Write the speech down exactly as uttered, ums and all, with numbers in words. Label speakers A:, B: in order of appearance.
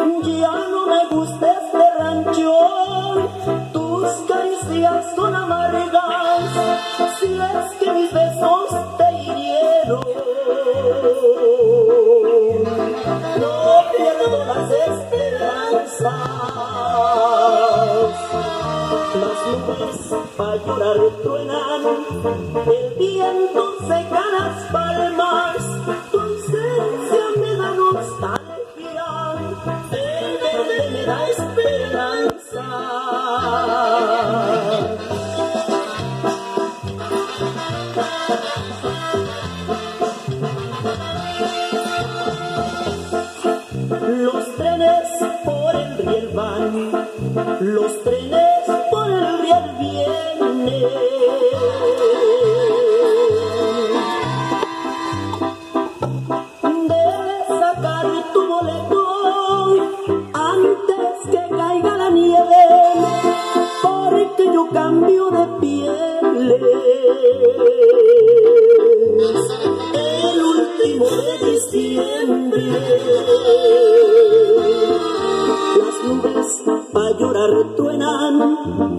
A: Ya no me gusta este rancho, tus caricias son amargas, si es que mis besos te hirieron. No pierdo las esperanzas, las nubes a llorar truenan, el viento seca las palmas, tu ausencia me da nostalgia, el verde me da esperanza. Los trenes por el riel van, los trenes por el riel vienen. Debes sacar tu boleto antes que caiga la nieve, porque yo cambio de pieles. El último de diciembre, las nubes a llorar truenan,